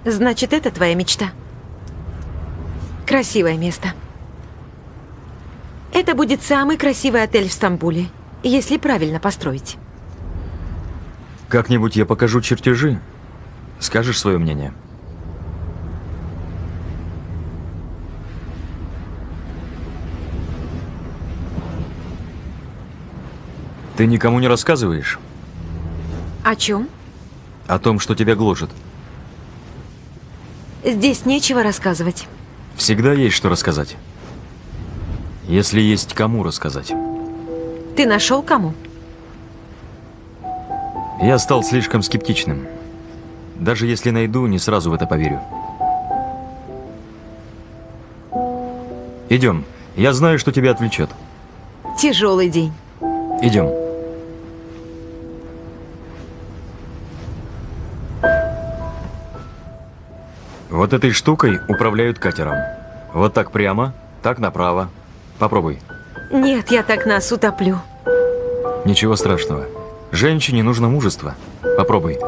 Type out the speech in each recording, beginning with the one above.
Значит, это твоя мечта. Красивое место. Это будет самый красивый отель в Стамбуле, если правильно построить. Как-нибудь я покажу чертежи. Скажешь свое мнение? Ты никому не рассказываешь? О чем? О том, что тебя гложет. Здесь нечего рассказывать. Всегда есть что рассказать. Если есть кому рассказать. Ты нашел кому? Я стал слишком скептичным. Даже если найду, не сразу в это поверю. Идем. Я знаю, что тебя отвлечет. Тяжелый день. Идем. Вот этой штукой управляют катером. Вот так прямо, так направо. Попробуй. Нет, я так нас утоплю. Ничего страшного. Женщине нужно мужество. Попробуй.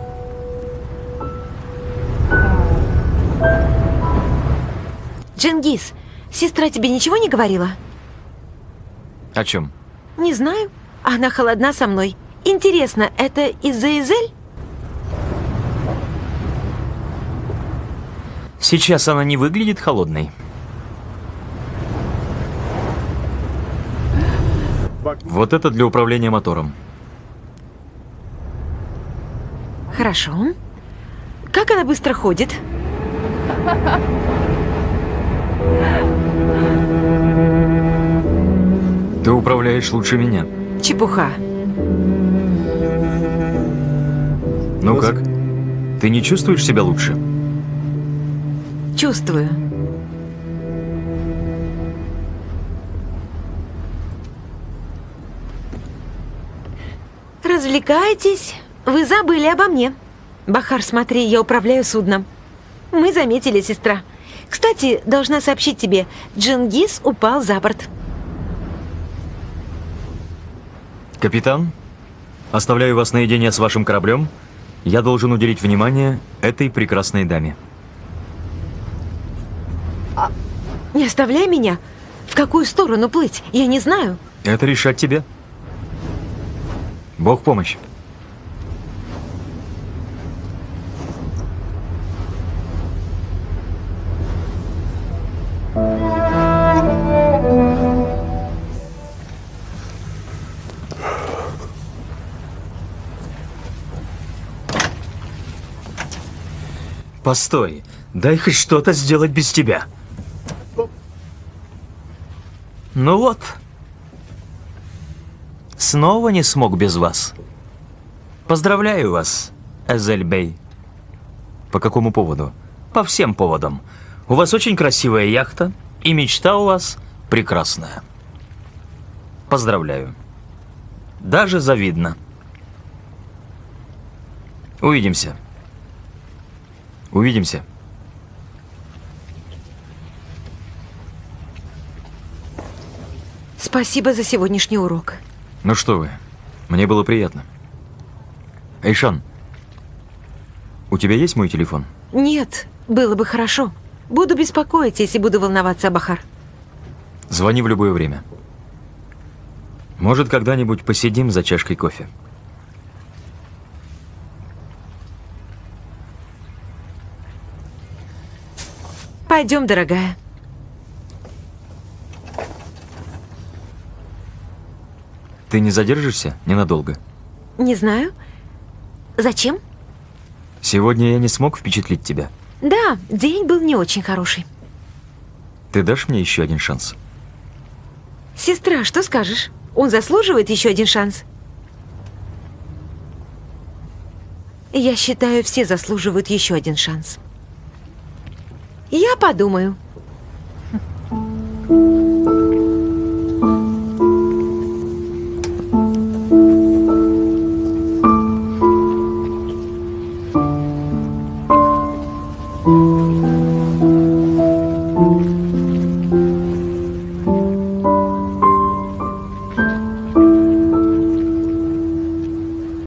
Дженгиз, сестра тебе ничего не говорила? О чем? Не знаю. Она холодна со мной. Интересно, это из-за Изель? Сейчас она не выглядит холодной. Вот это для управления мотором. Хорошо. Как она быстро ходит? Ты управляешь лучше меня. Чепуха. Ну как? Ты не чувствуешь себя лучше? Чувствую. Развлекайтесь. Вы забыли обо мне. Бахар, смотри, я управляю судном. Мы заметили, сестра. Кстати, должна сообщить тебе, Дженгиз упал за борт. Капитан, оставляю вас наедине с вашим кораблем. Я должен уделить внимание этой прекрасной даме. Не оставляй меня. В какую сторону плыть? Я не знаю. Это решать тебе. Бог в помощь. Постой, дай хоть что-то сделать без тебя. Ну вот. Снова не смог без вас. Поздравляю вас, Эзель-бей. По какому поводу? По всем поводам. У вас очень красивая яхта, и мечта у вас прекрасная. Поздравляю. Даже завидно. Увидимся. Увидимся. Спасибо за сегодняшний урок. Ну что вы, мне было приятно. Эйшан, у тебя есть мой телефон? Нет, было бы хорошо. Буду беспокоить, если буду волноваться, Бахар. Звони в любое время. Может, когда-нибудь посидим за чашкой кофе. Пойдем, дорогая. Ты не задержишься ненадолго? Не знаю. Зачем? Сегодня я не смог впечатлить тебя. Да, день был не очень хороший. Ты дашь мне еще один шанс? Сестра, что скажешь? Он заслуживает еще один шанс? Я считаю, все заслуживают еще один шанс. Я подумаю.